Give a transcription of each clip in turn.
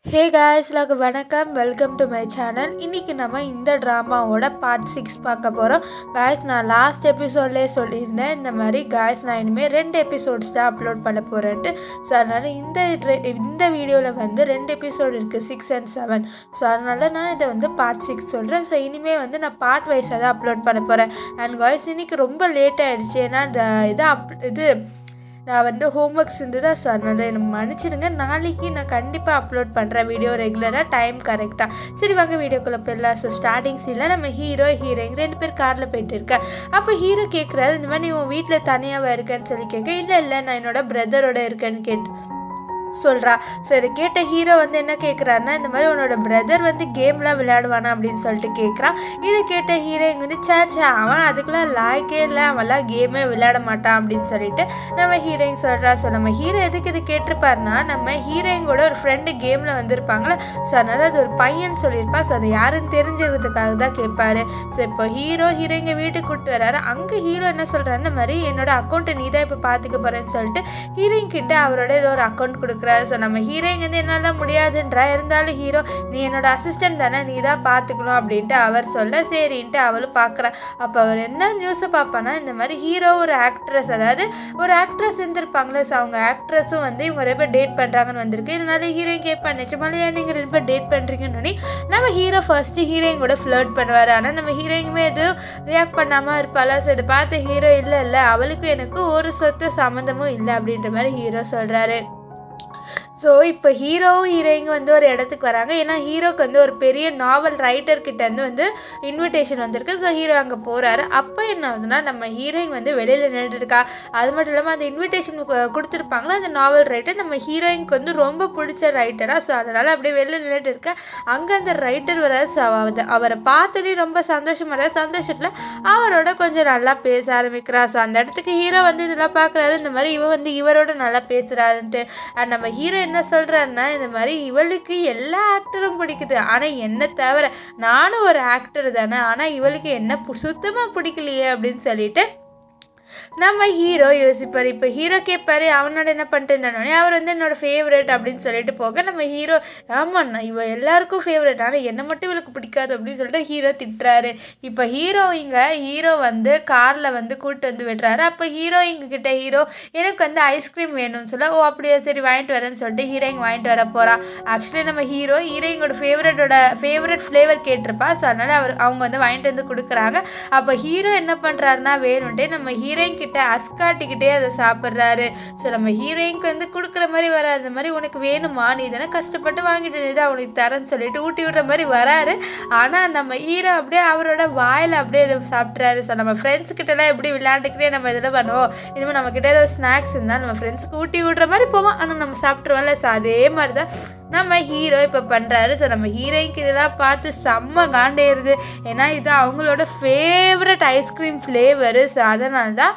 ஹே guys, எல்லாருக்கும் வணக்கம். Welcome to my channel. இன்றைக்கி நம்ம இந்த ட்ராமாவோட பார்ட் 6 பார்க்க போகிறோம். காய்ஸ், நான் லாஸ்ட் எபிசோட்லேயே சொல்லியிருந்தேன் இந்த மாதிரி காய்ஸ் நான் இனிமேல் 2 எபிசோட்ஸ் தான் அப்லோட் பண்ண போகிறேன்ட்டு. ஸோ அதனால் இந்த வீடியோவில் வந்து 2 எபிசோடு இருக்குது, 6 and 7. ஸோ அதனால் நான் இதை வந்து பார்ட் 6 சொல்கிறேன். ஸோ இனிமேல் வந்து நான் பார்ட் வைஸாக தான் அப்லோட் பண்ண போகிறேன். அண்ட் காய்ஸ், இன்றைக்கி ரொம்ப லேட் ஆகிடுச்சு. ஏன்னா நான் வந்து ஹோம்ஒர்க்ஸ் இருந்ததா. ஸோ அதனால் எனக்கு மன்னிச்சிடுங்க. நாளைக்கு நான் கண்டிப்பாக அப்லோட் பண்ணுறேன் வீடியோ ரெகுலராக, டைம் கரெக்டாக. சரி வாங்க வீடியோக்குள்ளே போயிடலாம். ஸோ ஸ்டார்டிங் சீனில் நம்ம ஹீரோயின் 2 பேர் காரில் போயிட்டு இருக்கேன். அப்போ ஹீரோ கேட்குறாரு, இந்த மாதிரி நீ உன் வீட்டில் தனியாக இருக்கேன்னு சொல்லி கேட்க. இல்லை நான் என்னோட பிரதரோட இருக்கேன்னு சொல்கிறா. ஸோ இதை கேட்ட ஹீரோ வந்து என்ன கேட்குறாருன்னா, இந்த மாதிரி உன்னோட பிரதர் வந்து கேம்லாம் விளையாடுவானா அப்படின்னு சொல்லிட்டு கேட்குறான். இதை கேட்ட ஹீரோயின் வந்து சேச்சே அவன் அதுக்கெலாம் லாய்க்கே இல்லை, அவன்லாம் கேமே விளையாட மாட்டான் அப்படின்னு சொல்லிட்டு நம்ம ஹீரோயின் சொல்கிறா. ஸோ நம்ம ஹீரோ எதுக்கு இது கேட்டிருப்பாருனா, நம்ம ஹீரோயினோட ஒரு ஃப்ரெண்டு கேமில் வந்திருப்பாங்களே. ஸோ அதனால் அது ஒரு பையன் சொல்லியிருப்பான். ஸோ அதை யாருன்னு தெரிஞ்சுக்கிறதுக்காக தான் கேட்பாரு. ஸோ இப்போ ஹீரோயிங்க வீட்டுக்கு கூப்பிட்டு வர்றாரு. அங்கே ஹீரோ என்ன சொல்கிறாரு, இந்த மாதிரி என்னோட அக்கௌண்ட்டை நீ தான் இப்போ பார்த்துக்க போகிறேன்னு சொல்லிட்டு ஹீரோயின் கிட்ட அவரோட ஏதோ ஒரு அக்கௌண்ட் கொடுக்குறாரு. ஸோ நம்ம ஹீரோயின் வந்து என்னால் முடியாதுன்றா, இருந்தாலும் ஹீரோ நீ என்னோட அசிஸ்டன்ட் தானே, நீ தான் பார்த்துக்கணும் அப்படின்ட்டு அவர் சொல்ல சரின்ட்டு அவளும் பார்க்குறா. அப்போ அவர் என்ன நியூஸை பார்ப்பானா, இந்த மாதிரி ஹீரோ ஒரு ஆக்ட்ரஸ், அதாவது ஒரு ஆக்ட்ரஸ் இருந்திருப்பாங்களே. ஸோ அவங்க ஆக்ட்ரஸும் வந்து இவங்க 2 பேர் டேட் பண்ணுறாங்கன்னு வந்திருக்கு. இதனால ஹீரோயின் கேட்பான், நிஜமாலே நீங்கள் 2 பேர் டேட் பண்ணுறீங்கன்னு. நம்ம ஹீரோ ஃபர்ஸ்ட்டு ஹீரோயின் கூட ஃப்ளர்ட் பண்ணுவார். ஆனால் நம்ம ஹீரோயினுமே எதுவும் ரியாக்ட் பண்ணாமல் இருப்பாளா. ஸோ இதை பார்த்து ஹீரோ இல்லை அவளுக்கும் எனக்கு ஒரு சொத்து சம்மந்தமும் இல்லை அப்படின்ற மாதிரி ஹீரோ சொல்கிறாரு. ஸோ இப்போ ஹீரோயின் வந்து ஒரு இடத்துக்கு வராங்க. ஏன்னா ஹீரோக்கு வந்து ஒரு பெரிய நாவல் ரைட்டர்கிட்டேருந்து வந்து இன்விடேஷன் வந்திருக்கு. ஸோ ஹீரோ அங்கே போகிறாரு. அப்போ என்ன ஆகுதுன்னா, நம்ம ஹீரோயின் வந்து வெளியில் நின்றுருக்கா. அது மட்டும் இல்லாமல் அந்த இன்விடேஷன் கொடுத்துருப்பாங்களா அந்த நாவல் ரைட்டர் நம்ம ஹீரோயினுக்கு வந்து ரொம்ப பிடிச்ச ரைட்டராக. ஸோ அதனால் அப்படியே வெளியில் நின்றுட்டு இருக்கா. அங்கே அந்த ரைட்டர் வராது. ஸோ அவரை பார்த்தோன்னே ரொம்ப சந்தோஷத்தில் அவரோட கொஞ்சம் நல்லா பேச ஆரம்பிக்கிறா. ஸோ அந்த இடத்துக்கு ஹீரோ வந்து இதெல்லாம் பார்க்குறாரு. இந்த மாதிரி இவன் வந்து இவரோட நல்லா பேசுகிறாருன்ட்டு. அண்ட் நம்ம ஹீரோ என்ன சொல்கிறாருன்னா, இந்த மாதிரி இவளுக்கு எல்லா ஆக்டரும் பிடிக்குது, ஆனால் என்ன தவிர நானும் ஒரு ஆக்டர் தானே, ஆனால் இவளுக்கு என்ன சுத்தமாக பிடிக்கலையே அப்படின்னு சொல்லிட்டு நம்ம ஹீரோ யோசிப்பார். இப்போ ஹீரோ கேட்பாரு அவனோட என்ன பண்ணிட்டு இருந்தானே. அவர் வந்து என்னோடய ஃபேவரட் அப்படின்னு சொல்லிட்டு போக, நம்ம ஹீரோ ஆமாண்ணா இவ எல்லாருக்கும் ஃபேவரட், ஆனால் என்னை மட்டும் இவளுக்கு பிடிக்காது அப்படின்னு சொல்லிட்டு ஹீரோ திட்டுறாரு. இப்போ ஹீரோ வந்து காரில் வந்து கூப்பிட்டு வந்து விடுறாரு. அப்போ ஹீரோயின்கிட்ட ஹீரோ எனக்கு வந்து ஐஸ்கிரீம் வேணும்னு சொல்ல, ஓ அப்படியே சரி வாங்கிட்டு வரேன்னு சொல்லிட்டு ஹீரோயின் வாங்கிட்டு வர போகிறா. ஆக்சுவலி நம்ம ஹீரோயினோட ஃபேவரட் ஃப்ளேவர் கேட்டிருப்பா. ஸோ அதனால் அவங்க வந்து வாங்கிட்டு வந்து கொடுக்குறாங்க. அப்போ ஹீரோ என்ன பண்ணுறாருன்னா, வேணும்ட்டே நம்ம ஹீரோயின் கிட்ட அஸ்காட்டிக்கிட்டே அதை சாப்பிட்றாரு. ஸோ நம்ம ஹீரோயினுக்கு வந்து கொடுக்குற மாதிரி வராது. இந்த மாதிரி உனக்கு வேணுமா, நீ தானே கஷ்டப்பட்டு வாங்கிட்டு தான் உனக்கு தரேன்னு சொல்லிட்டு ஊட்டி விடுற மாதிரி வராரு. ஆனால் நம்ம ஹீரோ அப்படியே அவரோட வாயில் அப்படியே இதை சாப்பிட்றாரு. ஸோ நம்ம ஃப்ரெண்ட்ஸ் கிட்டலாம் எப்படி விளையாண்டுக்கிட்டே நம்ம இதில் பண்ணுவோம், இனிமேல் நம்ம கிட்ட ஒரு ஸ்நாக்ஸ் இருந்தால் நம்ம ஃப்ரெண்ட்ஸுக்கு ஊட்டி விடுற மாதிரி போவோம், ஆனால் நம்ம சாப்பிட்ருவோம்ல. ஸோ அதே மாதிரி தான் நம்ம ஹீரோ இப்போ பண்ணுறாரு. ஸோ நம்ம ஹீரோயினுக்கு இதெல்லாம் பார்த்து செம்ம காண்டேறுது. ஏன்னா இது அவங்களோட ஃபேவரட் ஐஸ்கிரீம் ஃப்ளேவரு. ஸோ அதனால தான்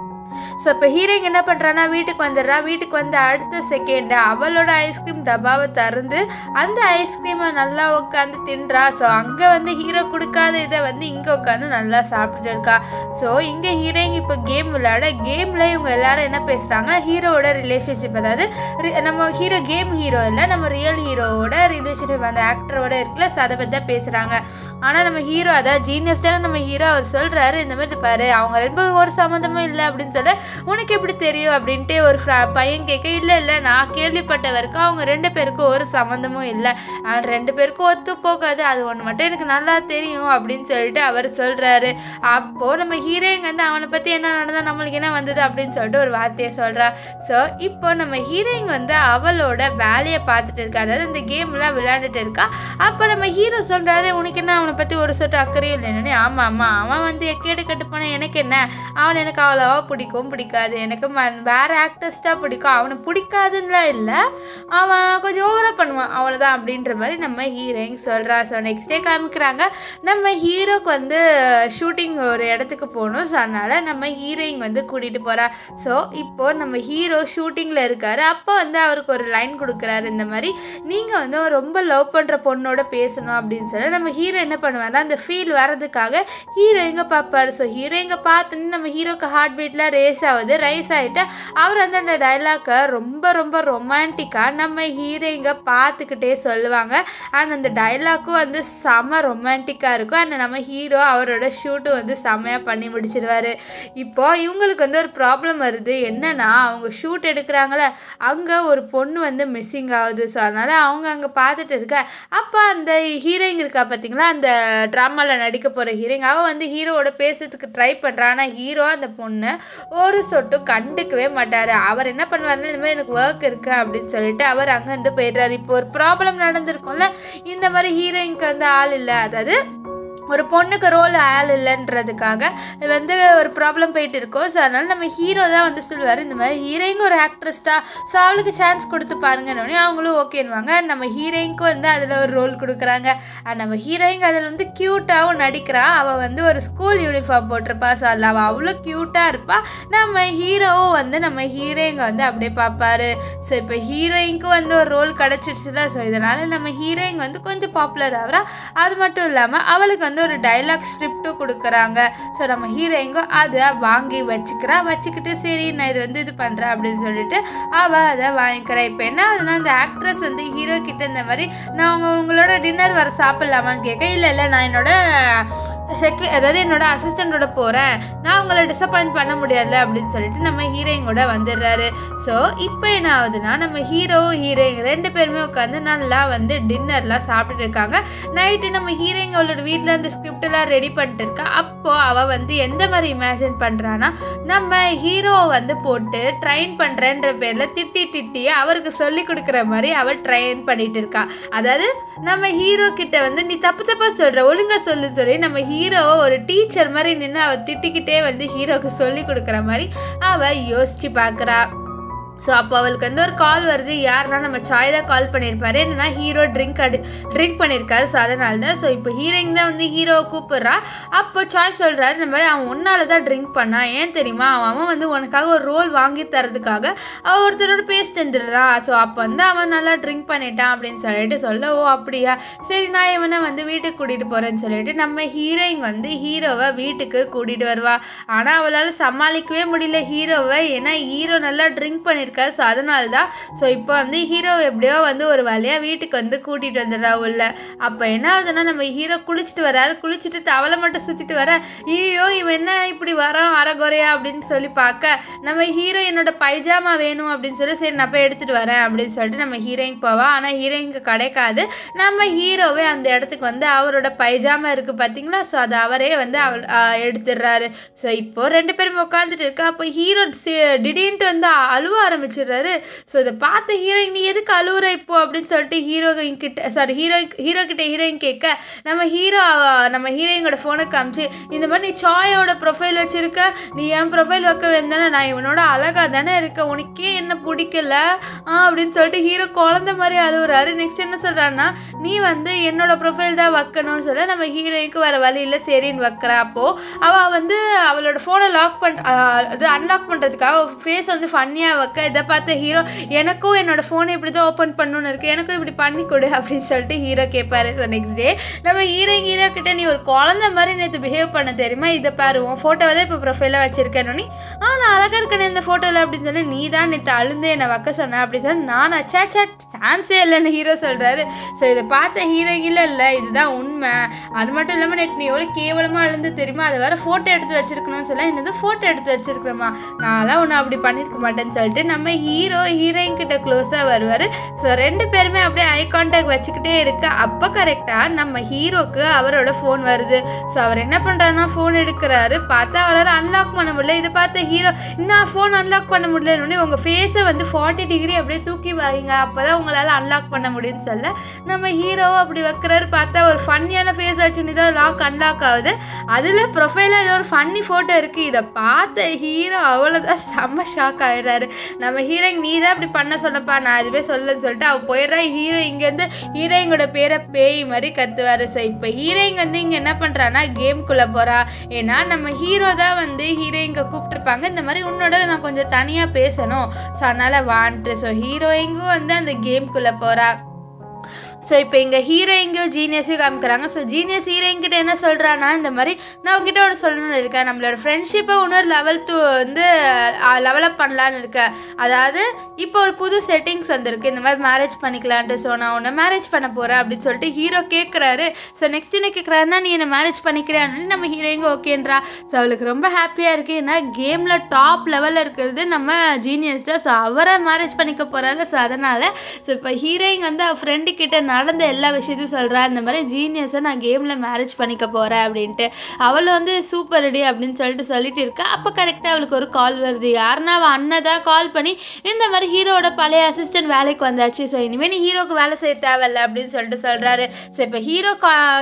ஸோ இப்போ ஹீரோயின் என்ன பண்ணுறான்னா, வீட்டுக்கு வந்துடுறா. வீட்டுக்கு வந்து அடுத்த செகண்டு அவளோட ஐஸ்கிரீம் டப்பாவை திறந்து அந்த ஐஸ்கிரீமை நல்லா உட்காந்து தின்றா. ஸோ அங்கே வந்து ஹீரோ கொடுக்காத இதை வந்து இங்கே உட்காந்து நல்லா சாப்பிட்டுட்டு இருக்கா. ஸோ இங்கே ஹீரோயின் இப்போ கேம் விளையாட, கேமில் இவங்க எல்லாரும் என்ன பேசுகிறாங்க, ஹீரோவோட ரிலேஷன்ஷிப், அதாவது நம்ம கேம் ஹீரோ இல்லை, நம்ம ரியல் ஹீரோவோட ரிலேஷன்ஷிப் அந்த ஆக்டரோட இருக்குல்ல. ஸோ அதை பற்றி தான் பேசுகிறாங்க. ஆனால் நம்ம ஹீரோ அதாவது ஜீனியஸ் தானே நம்ம ஹீரோ, அவர் சொல்கிறாரு இந்த மாதிரி பாரு அவங்க 2 ஒரு சம்மந்தமும் இல்லை அப்படின்னு சொல்ல, உனக்கு எப்படி தெரியும் அப்படின்ட்டு ஒரு பையன் கேட்க, இல்லை நான் கேள்விப்பட்ட வரைக்கும் அவங்க 2 பேருக்கும் ஒரு சம்மந்தமும் இல்லை, அண்ட் 2 பேருக்கும் ஒத்து போகாது, அது ஒன்று மட்டும் எனக்கு நல்லா தெரியும் அப்படின்னு சொல்லிட்டு அவர் சொல்கிறாரு. அப்போது நம்ம ஹீரோயின் வந்து அவனை பற்றி என்ன நடந்தால் நம்மளுக்கு என்ன வந்தது அப்படின்னு சொல்லிட்டு ஒரு வார்த்தையை சொல்கிறா. ஸோ இப்போ நம்ம ஹீரோயின் வந்து அவளோட வேலையை பார்த்துட்டு இருக்கா, அதாவது இந்த கேம்லாம் விளையாண்டுட்டு இருக்கா. அப்போ நம்ம ஹீரோ சொல்கிறாரு, உனக்கு என்ன அவனை பற்றி ஒரு சொட்டு அக்கறையும் இல்லைன்னு. ஆமாம் அவன் வந்து கேடு கட்டு போன எனக்கு என்ன, அவன் எனக்கு அவ்வளோவா பிடிக்காது, எனக்கு வேறு ஆக்டர்ஸ் தான் பிடிக்கும், அவனை பிடிக்காதுன்னெலாம் இல்லை, அவன் கொஞ்சம் ஓவராக பண்ணுவான் அவ்வளோதான் அப்படின்ற மாதிரி நம்ம ஹீரோயின் சொல்கிறா. ஸோ நெக்ஸ்ட் டே காமிக்கிறாங்க, நம்ம ஹீரோக்கு வந்து ஷூட்டிங் ஒரு இடத்துக்கு போகணும். ஸோ அதனால் நம்ம ஹீரோயின் வந்து கூட்டிகிட்டு போகிறா. ஸோ இப்போது நம்ம ஹீரோ ஷூட்டிங்கில் இருக்கார். அப்போ வந்து அவருக்கு ஒரு லைன் கொடுக்குறாரு, இந்த மாதிரி நீங்கள் வந்து ரொம்ப லவ் பண்ணுற பொண்ணோட பேசணும் அப்படின்னு சொல்லி நம்ம ஹீரோ என்ன பண்ணுவார்னா, அந்த ஃபீல் வரதுக்காக ஹீரோயிங்க பார்ப்பார். ஸோ ஹீரோயிங்க பார்த்துன்னு நம்ம ஹீரோக்கு ஹார்ட் பீட்லாம் ரேஸ் ஆகுது. ரைஸ் ஆகிட்டு அவர் வந்து அந்த டைலாக்கை ரொம்ப ரொம்ப ரொமான்டிக்காக நம்ம ஹீரோயிங்க பார்த்துக்கிட்டே சொல்லுவாங்க. அண்ட் அந்த டைலாக்கும் வந்து செம ரொமான்டிக்காக இருக்கும். அண்ட் நம்ம ஹீரோ அவரோட ஷூட்டும் வந்து செம்மையாக பண்ணி முடிச்சிடுவார். இப்போது இவங்களுக்கு வந்து ஒரு ப்ராப்ளம் வருது. என்னென்னா அவங்க ஷூட் எடுக்கிறாங்களே அங்கே ஒரு பொண்ணு வந்து மிஸ்ஸிங் ஆகுது. ஸோ அதனால் அவங்க அங்கே பார்த்துட்டு இருக்க அப்போ அந்த ஹீரோயிங் இருக்கா பார்த்தீங்களா, அந்த ட்ராமாவில் நடிக்க போகிற ஹீரோயிங், அவள் வந்து ஹீரோவோட பேசுறதுக்கு ட்ரை பண்ணுறா. ஆனால் ஹீரோ அந்த பொண்ணை ஒரு சொட்டும் கண்டுக்கவே மாட்டார். அவர் என்ன பண்ணுவாருன்னா இந்த மாதிரி எனக்கு ஒர்க் இருக்குது அப்படின்னு சொல்லிட்டு அவர் அங்கேருந்து போயிடுறாரு. இப்போ ஒரு ப்ராப்ளம் நடந்திருக்கும்ல, இந்த மாதிரி ஹீரோயினுக்கு வந்து ஆள் இல்லை, அதாவது ஒரு பொண்ணுக்கு ரோல் ஆள் இல்லைன்றதுக்காக வந்து ஒரு ப்ராப்ளம் போயிட்டு இருக்கோம். ஸோ அதனால் நம்ம ஹீரோ தான் வந்து சொல்லுவார் இந்த மாதிரி ஹீரோயிங்க ஒரு ஆக்ட்ரஸ்டா, ஸோ அவளுக்கு சான்ஸ் கொடுத்து பாருங்கன்னு அவங்களும் ஓகேன்னுவாங்க. அண்ட் நம்ம ஹீரோயிங்க்கு வந்து அதில் ஒரு ரோல் கொடுக்குறாங்க. அண்ட் நம்ம ஹீரோயிங் அதில் வந்து க்யூட்டாகவும் நடிக்கிறா. அவள் வந்து ஒரு ஸ்கூல் யூனிஃபார்ம் போட்டிருப்பா. ஸோ அதில் அவள் அவ்வளோ க்யூட்டாக இருப்பா. நம்ம ஹீரோவும் வந்து நம்ம ஹீரோயிங்க வந்து அப்படியே பார்ப்பாரு. ஸோ இப்போ ஹீரோயிங்க்கு வந்து ஒரு ரோல் கிடச்சிருச்சுல. ஸோ இதனால் நம்ம ஹீரோயிங் வந்து கொஞ்சம் பாப்புலர் ஆகிறா. அது மட்டும் இல்லாமல் அவளுக்கு வந்து ஒரு டைலாக் ஸ்கிரிப்டும் கொடுக்குறாங்க. ஸோ நம்ம ஹீரோயிங்கோ அதை வாங்கி வச்சுக்கிட்டு சரி நான் இது வந்து இது பண்ணுறேன் அப்படின்னு சொல்லிட்டு அவள் அதை வாங்கிக்கிறேன். இப்போ என்ன அதுனா அந்த ஆக்ட்ரஸ் வந்து ஹீரோ கிட்ட இந்த மாதிரி நான் உங்களோட டின்னர் வர சாப்பிட்லாமான்னு கேட்க, இல்லை நான் என்னோட அதாவது என்னோட அசிஸ்டண்டோட போகிறேன், நான் உங்களை டிசப்பாயிண்ட் பண்ண முடியாதுல அப்படின்னு சொல்லிட்டு நம்ம ஹீரோயிங்கோட வந்துடுறாரு. ஸோ இப்போ என்ன ஆகுதுன்னா நம்ம ஹீரோயின் ரெண்டு பேருமே உட்காந்து நல்லா வந்து டின்னர்லாம் சாப்பிட்டுட்டு இருக்காங்க. நைட்டு நம்ம ஹீரோயிங் அவளோட வீட்டில் அந்த ஸ்கிரிப்டெல்லாம் ரெடி பண்ணிட்டு இருக்கா. அப்போது அவள் வந்து எந்த மாதிரி இமேஜின் பண்ணுறான்னா நம்ம ஹீரோவை வந்து போட்டு ட்ரெயின் பண்ணுறேன்ற பேரில் திட்டி அவருக்கு சொல்லி கொடுக்குற மாதிரி அவள் ட்ரெயின் பண்ணிட்டு இருக்கா. அதாவது நம்ம ஹீரோ கிட்ட வந்து நீ தப்பாக சொல்கிற, ஒழுங்காக சொல்லி நம்ம ஹீரோவை ஒரு டீச்சர் மாதிரி நின்று அவள் திட்டிக்கிட்டே வந்து ஹீரோவுக்கு சொல்லி கொடுக்குற மாதிரி அவள் யோசிச்சு பார்க்குறா. ஸோ அப்போ அவளுக்கு வந்து ஒரு கால் வருது. யாருன்னா நம்ம சாய் தான் கால் பண்ணியிருப்பாரு. என்னன்னா ஹீரோ ட்ரிங்க் பண்ணியிருக்காரு. ஸோ அதனால தான். ஸோ இப்போ ஹீரோயின் தான் வந்து ஹீரோவை கூப்பிட்றா. அப்போ சாய் சொல்கிறாரு இந்த மாதிரி அவன் ஒன்னால தான் ட்ரிங்க் பண்ணான், ஏன் தெரியுமா, அவன் வந்து உனக்காக ஒரு ரோல் வாங்கி தரதுக்காக அவன் ஒருத்தரோட பேசிட்டு இருந்துடுறான். ஸோ அப்போ வந்து அவன் நல்லா ட்ரிங்க் பண்ணிட்டான் அப்படின்னு சொல்லிட்டு சொல்ல, ஓ அப்படியா சரி நான் இவனை வந்து வீட்டுக்கு கூட்டிகிட்டு போகிறேன்னு சொல்லிட்டு நம்ம ஹீரோயின் வந்து ஹீரோவை வீட்டுக்கு கூட்டிகிட்டு வருவா. ஆனால் அவளால் சமாளிக்கவே முடியல ஹீரோவை. ஏன்னா ஹீரோ நல்லா ட்ரிங்க் பண்ணியிருக்காரு. ஸோ அதனால தான். ஸோ இப்போ வந்து ஹீரோ எப்படியோ வந்து ஒரு வழியாக வீட்டுக்கு வந்து கூட்டிகிட்டு வந்துடுறா உள்ள. அப்போ என்ன ஆகுதுன்னா நம்ம ஹீரோ குளிச்சுட்டு டவலை மட்டும் சுற்றிட்டு வர, ஐயோ இவன் என்ன இப்படி வரான் அரைகுறையா அப்படின்னு சொல்லி பார்க்க நம்ம ஹீரோ என்னோட பைஜாமா வேணும் அப்படின்னு சொல்லி சரி நான் போய் எடுத்துகிட்டு வரேன் அப்படின்னு சொல்லிட்டு நம்ம ஹீரோயின் போவா. ஆனால் ஹீரோயினுக்கு கிடைக்காது. நம்ம ஹீரோவே அந்த இடத்துக்கு வந்து அவரோட பைஜாமா இருக்குது பார்த்தீங்களா, ஸோ அதை அவரே வந்து எடுத்துடுறாரு. ஸோ இப்போ ரெண்டு பேரும் உட்காந்துட்டு இருக்கா. அப்போ ஹீரோ திடீர்னு வந்து அழுவ ஆரம்பிச்சிடுறாரு. ஸோ இதை பார்த்த ஹீரோயின் நீ எதுக்கு அழுவுற இப்போ அப்படின்னு சொல்லிட்டு ஹீரோ கிட்ட ஹீரோயின் கேட்க நம்ம ஹீரோயினோட ஃபோனை காமிச்சு இந்த மாதிரி நீ சாயோட ப்ரொஃபைல் வச்சுருக்க, நீ என் ப்ரொஃபைல் வைக்க வேண்டானே, நான் இவனோட அழகாக தானே இருக்கேன், உனக்கே என்ன பிடிக்கல அப்படின்னு சொல்லிட்டு ஹீரோ குழந்த மாதிரி அழுகுறாரு. நெக்ஸ்ட் என்ன சொல்கிறான்னா நீ வந்து என்னோட ப்ரொஃபைல் தான் வைக்கணும்னு சொல்ல நம்ம ஹீரோயினுக்கு வர வழி இல்லை சரின்னு வைக்கிறா. அப்போது அவள் வந்து அவளோட ஃபோனை அன்லாக் பண்ணுறதுக்காக ஃபேஸ் வந்து ஃபன்னியாக வைக்க, இதை பார்த்த ஹீரோ எனக்கும் என்னோட ஃபோனை இப்படி தான் ஓப்பன் பண்ணணும்னு இருக்குது, எனக்கும் இப்படி பண்ணி கொடு அப்படின்னு சொல்லிட்டு ஹீரோ கேட்பாரு. ஸோ நெக்ஸ்ட் டே நம்ம ஹீரோ கிட்ட நீ ஒரு குழந்தை மாதிரி நேற்று பிஹேவ் பண்ண தெரியுமா, இதை பாரு உன் ஃபோட்டோவை தான் இப்போ ப்ரொஃபைலாக வச்சிருக்கேன்னு நான் அழகாக இருக்கேன் இந்த ஃபோட்டோவில் அப்படின்னு சொல்லி நீ தான் நேற்று அழுந்து என்னை வைக்க சொன்னேன் அப்படின்னு சொல்லி நான் சான்ஸே இல்லைன்னு ஹீரோ சொல்கிறாரு. ஸோ இதை பார்த்த ஹீரோயின் இல்லை இதுதான் உண்மை, அது மட்டும் இல்லாமல் நேற்று நீ எவ்வளோ கேவலமாக அழுந்து தெரியுமா, அதை வேறு ஃபோட்டோ எடுத்து வச்சிருக்கணும்னு சொல்ல என்னது ஃபோட்டோ எடுத்து வச்சிருக்கிறோமா, நான்லாம் ஒன்று அப்படி பண்ணியிருக்க மாட்டேன்னு சொல்லிட்டு நம்ம ஹீரோயின் கிட்ட க்ளோஸாக வருவார். ஸோ ரெண்டு பேருமே அப்படியே ஐ கான்டாக்ட் வச்சுக்கிட்டே இருக்கு. அப்போ கரெக்டாக நம்ம ஹீரோக்கு அவரோட ஃபோன் வருது. ஸோ அவர் என்ன பண்ணுறாருன்னா ஃபோன் எடுக்கிறாரு. பார்த்தா அவரால் அன்லாக் பண்ண முடியல. இதை பார்த்த ஹீரோ நான் ஃபோன் அன்லாக் பண்ண முடியலன்னு உங்கள் ஃபேஸை வந்து 40 டிகிரி அப்படியே தூக்கி வைங்க, அப்போ தான் உங்களால் அன்லாக் பண்ண முடியும்னு சொல்ல நம்ம ஹீரோவை அப்படி வைக்கிறாரு. பார்த்தா ஒரு ஃபன்னியான ஃபேஸ் வச்சுன்னு தான் அன்லாக் ஆகுது. அதில் ப்ரொஃபைலாக ஏதோ ஒரு ஃபன்னி ஃபோட்டோ இருக்குது. இதை பார்த்த ஹீரோ அவ்வளோதான் செம்ம ஷாக் ஆகிடுறாரு. நம்ம ஹீரோயின் நீ தான் இப்படி பண்ண சொல்லப்பா, நான் எதுவுமே சொல்லன்னு சொல்லிட்டு அவள் போயிடுறா. ஹீரோ இங்கேருந்து ஹீரோயினோட பேரை பேய் மாதிரி கத்துவார். ஸோ இப்போ ஹீரோயின் வந்து இங்கே என்ன பண்ணுறான்னா கேம்குள்ளே போகிறா. ஏன்னா நம்ம ஹீரோ தான் வந்து ஹீரோயிங்க கூப்பிட்டுருப்பாங்க இந்த மாதிரி உன்னோட நான் கொஞ்சம் தனியாக பேசணும், ஸோ அதனால் வான்ட்டு. ஸோ ஹீரோயிங்கும் வந்து அந்த கேம்குள்ளே போகிறா. ஸோ இப்போ இங்கே ஹீரோயிங்கோ ஜீனியஸையும் காமிக்கிறாங்க. ஸோ ஜீனியஸ் ஹீரோயின்கிட்ட என்ன சொல்கிறான்னா, இந்த மாதிரி நான் உங்ககிட்ட ஒரு சொல்லணும்னு இருக்கேன், நம்மளோட ஃப்ரெண்ட்ஷிப்பை இன்னொரு வந்து லெவலப் பண்ணலான்னு இருக்கேன். அதாவது இப்போ ஒரு புது செட்டிங்ஸ் வந்திருக்கு, இந்த மாதிரி மேரேஜ் பண்ணிக்கலான்ட்டு. ஸோ நான் உன்னை மேரேஜ் பண்ண போகிறேன் அப்படின்னு சொல்லிட்டு ஹீரோ கேட்குறாரு. ஸோ நெக்ஸ்ட் என்ன கேட்குறாருன்னா, நீ என்னை மேரேஜ் பண்ணிக்கிறான்னு நம்ம ஹீரோயிங்க ஓகேன்றா. ஸோ அவளுக்கு ரொம்ப ஹாப்பியாக இருக்குது. ஏன்னா கேமில் டாப் லெவலில் இருக்கிறது நம்ம ஜீனியஸ் தான். ஸோ அவரை மேரேஜ் பண்ணிக்க போகிறாரு. ஸோ அதனால் ஸோ இப்போ ஹீரோயின் வந்து அவள் ஃப்ரெண்டு கிட்ட நடந்த எல்லா விஷயத்தையும் சொல்கிறா. இந்த மாதிரி ஜீனியஸை நான் கேமில் மேரேஜ் பண்ணிக்க போகிறேன் அப்படின்ட்டு. அவள் வந்து சூப்பர் ரெடி அப்படின்னு சொல்லிட்டு இருக்கா. அப்போ கரெக்டாக அவளுக்கு ஒரு கால் வருது. யாருன்னா அவள் அண்ணன் தான் கால் பண்ணி, இந்த மாதிரி ஹீரோட பழைய அசிஸ்டன்ட் வேலைக்கு வந்தாச்சு, ஸோ இனிமேல் நீ ஹீரோக்கு வேலை செய்ய தேவையில்லை அப்படின்னு சொல்கிறாரு. ஸோ இப்போ ஹீரோ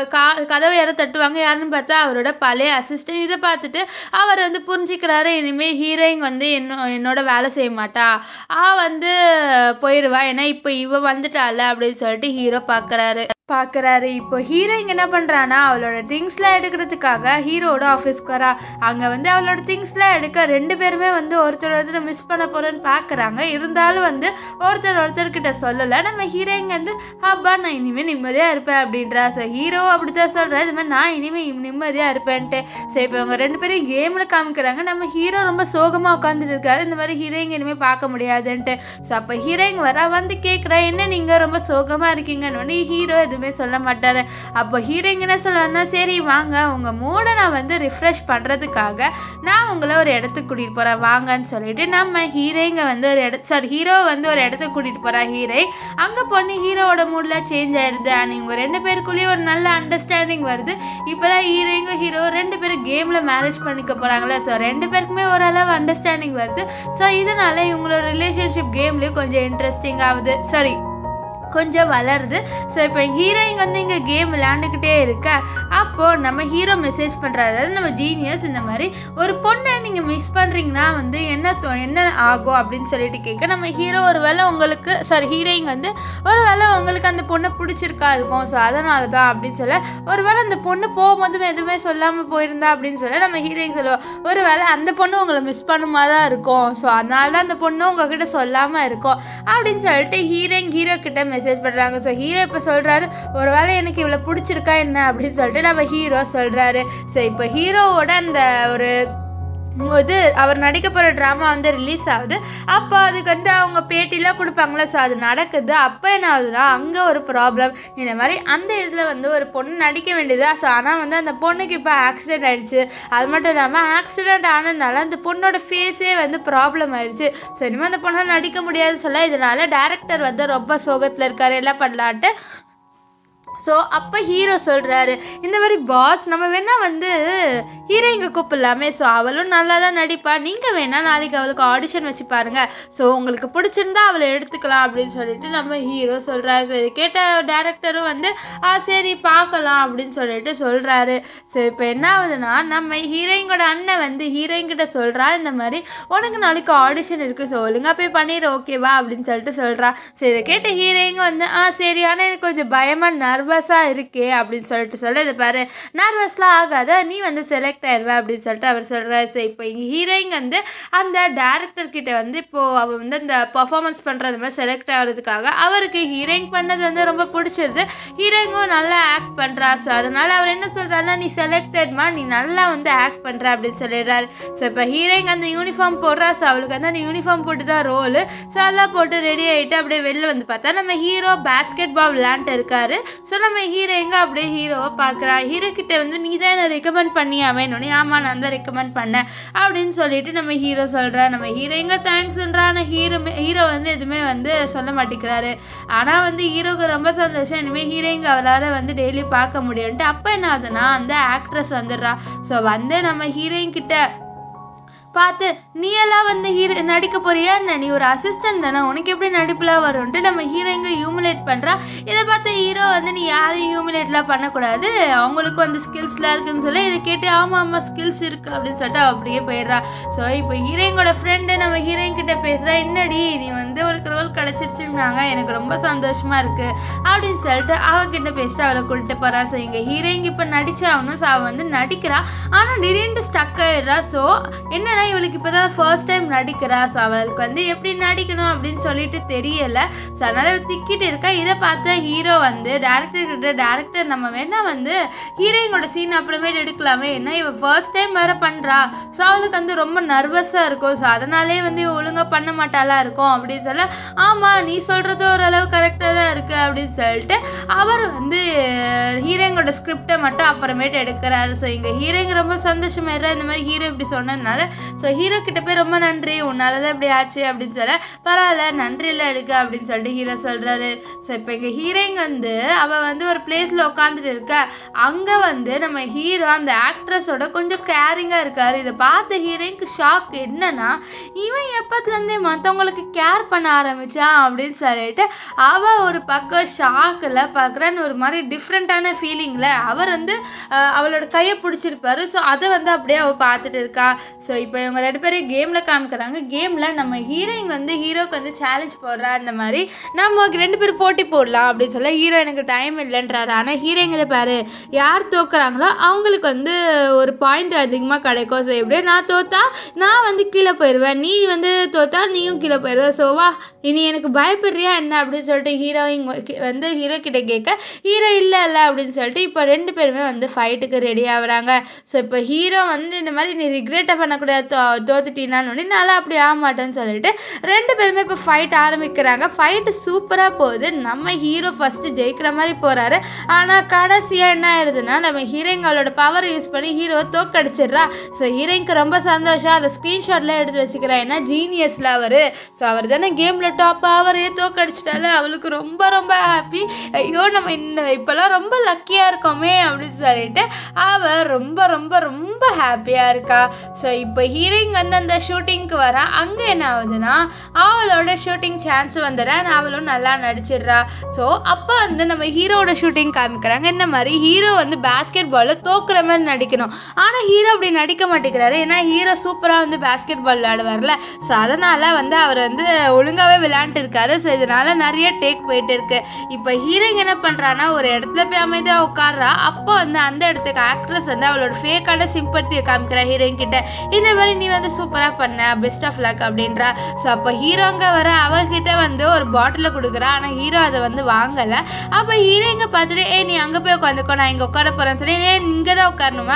கதவை யாரோ தட்டுவாங்க. யாருன்னு பார்த்தா அவரோட பழைய அசிஸ்டன்ட். இதை பார்த்துட்டு அவர் வந்து புரிஞ்சிக்கிறாரு, இனிமேல் ஹீரோயின் வந்து என்னோட வேலை செய்ய மாட்டா, வந்து போயிடுவா, ஏன்னா இப்போ இவ வந்துட்டால அப்படின்னு சொல்லிட்டு ஹீரோ பார்க்குறாரு. இப்போ ஹீரோயின் என்ன பண்ணுறான்னா, அவளோட திங்ஸ்லாம் எடுக்கிறதுக்காக ஹீரோட ஆஃபீஸ்க்கு வரா. அங்கே வந்து அவளோட திங்ஸ்லாம் எடுக்க ரெண்டு பேருமே வந்து ஒருத்தர் மிஸ் பண்ண போகிறேன்னு பார்க்குறாங்க. இருந்தாலும் வந்து ஒருத்தர்கிட்ட சொல்லலை. நம்ம ஹீரோயின் வந்து அப்பா நான் இனிமேல் நிம்மதியாக இருப்பேன் அப்படின்றா. ஸோ ஹீரோ அப்படி தான் சொல்கிறேன், இது மாதிரி நான் இனிமேல் நிம்மதியாக இருப்பேன்ட்டு. ஸோ இப்போ இவங்க ரெண்டு பேரும் கேமில் காமிக்கிறாங்க. நம்ம ஹீரோ ரொம்ப சோகமாக உட்காந்துட்டு இருக்காரு. இந்த மாதிரி ஹீரோயின் இனிமேல் பார்க்க முடியாதுன்ட்டு. ஸோ அப்போ ஹீரோயின் வரா, வந்து கேட்குறா, என்ன நீங்கள் ரொம்ப சோகமாக இருக்கீங்கன்னு. ஹீரோ சொல்ல மாட்டாரு. அப்போ ஹீரோயின் என்ன சொல்லுவாங்கன்னா, சரி வாங்க உங்க மூடை நான் வந்து ரிஃப்ரெஷ் பண்றதுக்காக நான் உங்களை ஒரு இடத்துக்கு கூட்டிட்டு போறேன் வாங்கன்னு சொல்லிட்டு நம்ம ஹீரோயிங்க வந்து ஹீரோ வந்து ஒரு இடத்துக்கு கூட்டிட்டு போறா. ஹீரோயின் அங்க பொண்ணு ஹீரோவோட மூட்ல சேஞ்ச் ஆயிடுது. இவங்க ரெண்டு பேருக்குள்ளேயும் ஒரு நல்ல அண்டர்ஸ்டாண்டிங் வருது. இப்போதான் ஹீரோயிங்க ஹீரோ ரெண்டு பேரும் கேம்ல மேரேஜ் பண்ணிக்க போறாங்களே. ஸோ ரெண்டு பேருக்குமே ஓரளவு அண்டர்ஸ்டாண்டிங் வருது. ஸோ இதனால இவங்களோட ரிலேஷன்ஷிப் கேம்லயும் கொஞ்சம் இன்ட்ரெஸ்டிங் ஆகுது, சரி கொஞ்சம் வளருது. ஸோ இப்போ ஹீரோயின் வந்து இங்கே கேம் விளையாண்டுக்கிட்டே இருக்க, அப்போது நம்ம ஹீரோ மெசேஜ் பண்ணுறாரு. அதாவது நம்ம ஜீனியஸ் இந்த மாதிரி ஒரு பொண்ணை நீங்கள் மிஸ் பண்ணுறீங்கன்னா வந்து என்ன ஆகும் அப்படின்னு சொல்லிட்டு கேட்க, நம்ம ஹீரோ ஹீரோயின் வந்து ஒரு வேளை உங்களுக்கு அந்த பொண்ணை பிடிச்சிருக்கா இருக்கும், ஸோ அதனால தான் அப்படின்னு சொல்ல, ஒரு வேளை அந்த பொண்ணு போகும்போதும் எதுவுமே சொல்லாமல் போயிருந்தா அப்படின்னு சொல்ல நம்ம ஹீரோயின் சொல்லுவோம், ஒரு வேளை அந்த பொண்ணு உங்களை மிஸ் பண்ணுமா தான் இருக்கும், ஸோ அதனால தான் அந்த பொண்ணு உங்ககிட்ட சொல்லாமல் இருக்கும் அப்படின்னு சொல்லிட்டு ஹீரோ கிட்ட மெசேஜ் பண்ணுறாங்க. ஸோ ஹீரோ இப்போ சொல்கிறாரு, ஒரு வேளை எனக்கு இவ்வளோ பிடிச்சிருக்கா என்ன அப்படின்னு சொல்லிட்டு நம்ம ஹீரோ சொல்கிறாரு. ஸோ இப்போ ஹீரோவோட அந்த ஒரு அவர் நடிக்க போகிற ட்ராமா வந்து ரிலீஸ் ஆகுது. அப்போ அதுக்கு வந்து அவங்க பேட்டிலாம் கொடுப்பாங்களே. ஸோ அது நடக்குது. அப்போ என்ன ஆகுதுன்னா, அங்கே ஒரு ப்ராப்ளம். இந்த மாதிரி அந்த இதில் வந்து ஒரு பொண்ணு நடிக்க வேண்டியதா. ஸோ ஆனால் வந்து அந்த பொண்ணுக்கு இப்போ ஆக்சிடென்ட் ஆகிடுச்சு. அது மட்டும் இல்லாமல் ஆக்சிடென்ட் ஆனதுனால அந்த பொண்ணோட ஃபேஸே வந்து ப்ராப்ளம் ஆயிடுச்சு. ஸோ இனிமேல் அந்த பொண்ணால் நடிக்க முடியாதுன்னு சொல்ல, இதனால டேரக்டர் வந்து ரொம்ப சோகத்தில் இருக்காரு, எல்லாம் பண்ணலான்ட்டு. ஸோ அப்போ ஹீரோ சொல்கிறாரு, இந்த மாதிரி பாஸ் நம்ம வேணால் வந்து ஹீரோயிங்க கூப்பிடலாமே, ஸோ அவளும் நல்லா தான் நடிப்பா, நீங்கள் வேணால் நாளைக்கு அவளுக்கு ஆடிஷன் வச்சு பாருங்கள், ஸோ உங்களுக்கு பிடிச்சிருந்தா அவளை எடுத்துக்கலாம் அப்படின்னு சொல்லிட்டு நம்ம ஹீரோ சொல்கிறாரு. ஸோ இதை கேட்ட டேரக்டரும் வந்து சரி பார்க்கலாம் அப்படின்னு சொல்லிட்டு சொல்கிறாரு. ஸோ இப்போ என்ன ஆகுதுன்னா, நம்ம ஹீரோயினோட அண்ணன் வந்து ஹீரோயின்கிட்ட சொல்கிறா, இந்த மாதிரி உனக்கு நாளைக்கு ஆடிஷன் இருக்குது, ஸோ ஒழுங்காக போய் பண்ணிடு ஓகேவா அப்படின்னு சொல்லிட்டு சொல்கிறா. ஸோ இதை கேட்ட ஹீரோயிங்க வந்து சரி, ஆனால் எனக்கு கொஞ்சம் பயமாக நர்வஸாக இருக்கே அப்படின்னு சொல்ல, இதை பாரு நர்வஸ்லாம் ஆகாத, நீ வந்து செலக்ட் ஆயிடுவ அப்படின்னு சொல்லிட்டு அவர் சொல்கிறார். ஸோ இப்போ ஹீரோயின் வந்து அந்த டேரக்டர்கிட்ட வந்து இப்போது அவள் வந்து அந்த பர்ஃபார்மன்ஸ் பண்ணுறது மாதிரி செலக்ட் ஆகிறதுக்காக அவருக்கு ஹீரோயின் பண்ணது வந்து ரொம்ப பிடிச்சிருது. ஹீரோயினும் நல்லா ஆக்ட் பண்ணுறா. ஸோ அதனால் அவர் என்ன சொல்கிறாருன்னா, நீ செலக்டட்மா, நீ நல்லா வந்து ஆக்ட் பண்ணுற அப்படின்னு சொல்லிடுறாரு. ஸோ இப்போ ஹீரோயின் அந்த யூனிஃபார்ம் போடுறா. ஸோ அவளுக்கு வந்து அந்த யூனிஃபார்ம் போட்டு தான் ரோலு. ஸோ அதெல்லாம் போட்டு ரெடி ஆகிட்டு அப்படியே வெளில வந்து பார்த்தா நம்ம ஹீரோ பேஸ்கெட் பால் விளையாண்டு இருக்காரு. ஸோ நம்ம ஹீரோயிங்க அப்படியே ஹீரோவை பார்க்குறா. ஹீரோ கிட்ட வந்து நீ தான் என்ன ரெக்கமெண்ட் பண்ணியாமே, ஆமாம் நான் தான் ரெக்கமெண்ட் பண்ணேன் அப்படின்னு சொல்லிட்டு நம்ம ஹீரோ சொல்கிறா. நம்ம ஹீரோயிங்க தேங்க்ஸ்ன்றா. ஆனால் ஹீரோ வந்து எதுவுமே வந்து சொல்ல மாட்டேங்கிறாரு. ஆனால் வந்து ஹீரோக்கு ரொம்ப சந்தோஷம், இனிமேல் ஹீரோயிங்க அவளால் வந்து டெய்லி பார்க்க முடியும்ட்டு. அப்போ என்ன ஆகுதுன்னா, அந்த ஆக்ட்ரஸ் வந்துடுறா. ஸோ வந்து நம்ம ஹீரோயின் கிட்ட பார்த்து, நீ எல்லாம் வந்து நடிக்க போறியா என்ன, நீ ஒரு அசிஸ்டன்ட் தானே, உனக்கு எப்படி நடிப்புலாம் வரும்ன்ட்டு நம்ம ஹீரோயிங்க ஹியூமிலேட் பண்ணுறா. இதை பார்த்து ஹீரோ வந்து நீ யாரையும் ஹியூமிலேட்லாம் பண்ணக்கூடாது, அவங்களுக்கும் வந்து ஸ்கில்ஸ்லாம் இருக்குதுன்னு சொல்லி இதை கேட்டு ஆமாம் ஸ்கில்ஸ் இருக்குது அப்படின்னு சொல்லிட்டு அப்படியே போயிடுறா. ஸோ இப்போ ஹீரோயினோட ஃப்ரெண்டு நம்ம ஹீரோயின் கிட்ட பேசுகிறா, என்னடி நீ வந்து வந்து உனக்கு ரோல் கிடச்சிருச்சுன்னாங்க, எனக்கு ரொம்ப சந்தோஷமாக இருக்குது அப்படின்னு சொல்லிட்டு அவகிட்ட பேசிட்டு அவளை கூட்டிட்டு போகிறா. ஸோ இங்கே ஹீரோயின் இப்போ நடிச்சாகணும். ஸோ அவள் வந்து நடிக்கிறா, ஆனால் திடீர்னு ஸ்டக் ஆயிடுறா. ஸோ என்னன்னா இவளுக்கு இப்போ தான் ஃபர்ஸ்ட் டைம் நடிக்கிறா. ஸோ அவளுக்கு வந்து எப்படி நடிக்கணும் அப்படின்னு சொல்லிட்டு தெரியலை. ஸோ அதனால் திக்கிட்டு இருக்கா. இதை பார்த்த ஹீரோ வந்து டேரக்டர் நம்ம வேணா வந்து ஹீரோயினோட சீன் அப்புறமேட்டு எடுக்கலாமே, ஏன்னா இவள் ஃபர்ஸ்ட் டைம் வேறு பண்ணுறா. ஸோ அவளுக்கு வந்து ரொம்ப நர்வஸாக இருக்கும். ஸோ அதனாலே வந்து ஒழுங்காக பண்ண மாட்டாளா இருக்கும் அப்படின்னு சொல்ல, ஆமாம் நீ சொல்கிறது ஓரளவு கரெக்டாக தான் இருக்குது அப்படின்னு சொல்லிட்டு அவர் வந்து ஹீரோயினோட ஸ்கிரிப்டை மட்டும் அப்புறமேட்டு எடுக்கிறாரு. ஸோ இங்கே ஹீரோயின் ரொம்ப சந்தோஷமாயிடுறா இந்த மாதிரி ஹீரோ இப்படி சொன்னதுனால. ஸோ ஹீரோ கிட்ட போய் ரொம்ப நன்றி, உன்னால தான் இப்படி ஆச்சு அப்படின்னு சொல்ல, பரவாயில்ல நன்றியெல்லாம் எடுக்க அப்படின்னு சொல்லிட்டு ஹீரோ சொல்கிறாரு. ஸோ இப்போ இங்கே ஹீரோயின் வந்து அவள் வந்து ஒரு பிளேஸில் உட்காந்துட்டு இருக்க, அங்கே வந்து நம்ம ஹீரோ அந்த ஆக்ட்ரஸோட கொஞ்சம் கேரிங்காக இருக்கார். இதை பார்த்த ஹீரோயினுக்கு ஷாக். என்னன்னா இவன் எப்போத்துலேருந்தே மற்றவங்களுக்கு கேர் பண்ண ஆரம்பித்தான் அப்படின்னு சொல்லிட்டு அவள் ஒரு பக்கம் ஷாக்கில் பார்க்குறான்னு ஒரு மாதிரி டிஃப்ரெண்ட்டான ஃபீலிங்கில் அவர் வந்து அவளோட கையை பிடிச்சிருப்பாரு. ஸோ அதை வந்து அப்படியே அவள் பார்த்துட்டு இருக்கா. ஸோ இப்போ இவங்க 2 பேரும் கேமில் காமிக்கிறாங்க. கேமில் நம்ம ஹீரோயின் வந்து ஹீரோக்கு வந்து சேலஞ்ச் போடுறா. இந்த மாதிரி நம்ம 2 பேரும் போட்டி போடலாம் அப்படின்னு சொல்ல, ஹீரோ எனக்கு டைம் இல்லைன்றாரு. ஆனால் ஹீரோயிங்களை பாரு, யார் தோக்குறாங்களோ அவங்களுக்கு வந்து ஒரு பாயிண்ட் அதிகமாக கிடைக்கும். ஸோ எப்படியோ நான் தோத்தா நான் வந்து கீழே போயிடுவேன், நீ வந்து தோத்தா நீயும் கீழே போயிடுவேன். ஸோ வா இனி எனக்கு பயப்படுறியா என்ன அப்படின்னு சொல்லிட்டு ஹீரோயின் வந்து ஹீரோ கிட்ட கேட்க, ஹீரோ இல்லை அப்படின்னு சொல்லிட்டு இப்போ 2 பேருமே வந்து ஃபைட்டுக்கு ரெடி ஆகுறாங்க. ஸோ இப்போ ஹீரோ வந்து இந்த மாதிரி நீ ரிக்ரெட்டை பண்ணக்கூடாது, தோத்துட்டீனான்னு நல்லா அப்படி ஆக மாட்டேன்னு சொல்லிட்டு 2 பேருமே இப்போ ஃபைட் ஆரம்பிக்கிறாங்க. ஃபைட்டு சூப்பராக போகுது. நம்ம ஹீரோ ஃபஸ்ட்டு ஜெயிக்கிற மாதிரி போகிறாரு. ஆனால் கடைசியாக என்ன ஆயிடுதுன்னா நம்ம ஹீரோயின் அவளோட பவரை யூஸ் பண்ணி ஹீரோவை தோக்கடிச்சிடுறா. ஸோ ஹீரோயினுக்கு ரொம்ப சந்தோஷம். அதை ஸ்க்ரீன்ஷாட்லாம் எடுத்து வச்சுக்கிறா. ஏன்னா ஜீனியஸில் அவர். ஸோ அவர் தானே கேமில் டாப்பாக அவரையே தோக்கடிச்சிட்டால, அவளுக்கு ரொம்ப ரொம்ப ஹாப்பி. ஐயோ நம்ம இப்போல்லாம் ரொம்ப லக்கியாக இருக்கோமே அப்படின்னு சொல்லிட்டு அவள் ரொம்ப ரொம்ப ரொம்ப ஹாப்பியாக இருக்கா. ஸோ இப்போ ஹீரோயின் வந்து அந்த ஷூட்டிங்க்கு வரா. அங்கே என்ன ஆகுதுன்னா அவளோட ஷூட்டிங் சான்ஸ் வந்துடுறேன், அவளும் நல்லா நடிச்சிடுறா. ஸோ அப்போ வந்து நம்ம ஹீரோவோட ஷூட்டிங் காமிக்கிறாங்க. இந்த மாதிரி ஹீரோ வந்து பேஸ்கெட் பாலில் தோக்குற மாதிரி நடிக்கணும். ஆனால் ஹீரோ அப்படி நடிக்க மாட்டேங்கிறாரு. ஏன்னா ஹீரோ சூப்பராக வந்து பேஸ்கெட் பால் விளையாடுவார்ல. ஸோ அதனால் வந்து அவர் வந்து ஒழுங்காகவே விளையாண்டு இருக்காரு. ஸோ இதனால் நிறைய டேக் போயிட்டு இருக்கு. இப்போ ஹீரோயின் என்ன பண்ணுறான்னா ஒரு இடத்துல போய் அமைதியாக உட்கார்றா. அப்போ வந்து அந்த இடத்துக்கு ஆக்ட்ரஸ் வந்து அவளோட ஃபேக்கான சிம்பத்தியை காமிக்கிறா ஹீரோயின் கிட்ட. இந்த மாதிரி நீ வந்து சூப்பராக பண்ண, பெஸ்ட் ஆஃப் லக் அப்படின்றா. ஸோ அப்போ ஹீரோங்க வர அவர்கிட்ட வந்து ஒரு பாட்டிலை கொடுக்குறா. ஆனால் ஹீரோ அதை வந்து வாங்கலை. அப்போ ஹீரோயிங்க பார்த்துட்டு நீ அங்கே போய் உட்காந்துக்கோ, நான் இங்கே உட்கார போகிறேன்னு சொல்லி, இங்கே தான் உட்காரணுமா,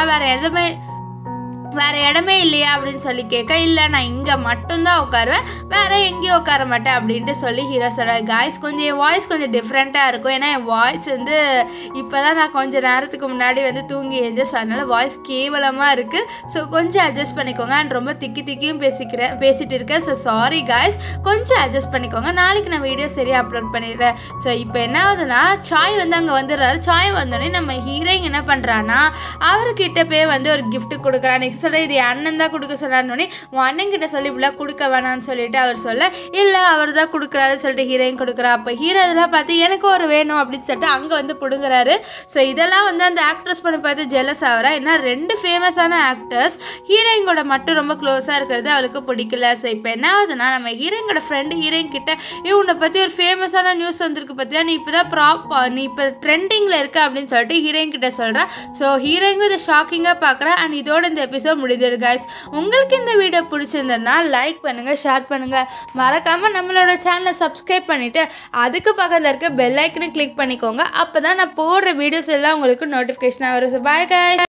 வேறு இடமே இல்லையா அப்படின்னு சொல்லி கேட்க, இல்லை நான் இங்கே மட்டும்தான் உட்காருவேன், வேறு எங்கேயும் உட்கார மாட்டேன் அப்படின்ட்டு சொல்லி ஹீரோ சொல்கிறார். காய்ஸ் கொஞ்சம் என் வாய்ஸ் கொஞ்சம் டிஃப்ரெண்ட்டாக இருக்கும். ஏன்னா என் வாய்ஸ் வந்து இப்போ தான் நான் கொஞ்சம் நேரத்துக்கு முன்னாடி வந்து தூங்கி எழுந்து, ஸோ அதனால் வாய்ஸ் கேவலமாக இருக்குது. ஸோ கொஞ்சம் அட்ஜஸ்ட் பண்ணிக்கோங்க. அண்ட் ரொம்ப திக்கியும் பேசிகிட்டு இருக்கேன். ஸோ சாரி காய்ஸ், கொஞ்சம் அட்ஜஸ்ட் பண்ணிக்கோங்க. நாளைக்கு நான் வீடியோ சரியாக அப்லோட் பண்ணிடுறேன். ஸோ இப்போ என்ன ஆகுதுன்னா சாய் வந்து அங்கே வந்துடுறாரு. சாய் வந்தோடனே நம்ம ஹீரோயின் என்ன பண்ணுறான்னா அவர்கிட்ட போய் வந்து ஒரு கிஃப்ட் கொடுக்குறா. நெக்ஸ்ட் சொல்ல இது அண்ணன் தான் கொடுக்க சொன்னார்னோடனே உன் அண்ணன் கிட்ட சொல்லி இப்படிலாம் கொடுக்க வேணான்னு சொல்லிட்டு அவர் சொல்ல, இல்லை அவர் தான் கொடுக்குறாரு சொல்லிட்டு ஹீரோயின் கொடுக்குறா. அப்போ ஹீரோ இதெல்லாம் பார்த்து எனக்கு ஒரு வேணும் அப்படின்னு சொல்லிட்டு அங்கே வந்து பிடுங்குறாரு. ஸோ இதெல்லாம் வந்து அந்த ஆக்ட்ரஸ் பண்ணி பார்த்து ஜெலஸ் ஆகிறா. ஏன்னா 2 ஃபேமஸான ஆக்டர்ஸ் ஹீரோயினோட மட்டும் ரொம்ப க்ளோஸாக இருக்கிறது அவளுக்கு பிடிக்கல. ஸோ இப்போ என்ன ஆகுதுன்னா நம்ம ஹீரோயினோட ஃப்ரெண்டு ஹீரோயின் கிட்ட இவனை பற்றி ஒரு ஃபேமஸான நியூஸ் வந்திருக்கு பார்த்தியா, நீ இப்போ தான் நீ இப்போ ட்ரெண்டிங்கில் இருக்க அப்படின்னு சொல்லிட்டு ஹீரோயின் கிட்ட சொல்கிறா. ஸோ ஹீரோயினும் இதை ஷாக்கிங்காக பார்க்குறா. அண்ட் இதோட இந்த எபிசோட் முடிஞ்சது கைஸ். உங்களுக்கு இந்த வீடியோ பிடிச்சிருந்ததுன்னா லைக் பண்ணுங்கள், ஷேர் பண்ணுங்கள், மறக்காமல் நம்மளோட சேனலை சப்ஸ்கிரைப் பண்ணிவிட்டு அதுக்கு பக்கத்தில் இருக்க பெல் ஐக்கனை கிளிக் பண்ணிக்கோங்க. அப்போ தான் நான் போடுற வீடியோஸ் எல்லாம் உங்களுக்கு நோட்டிஃபிகேஷனாக வரும். So bye guys.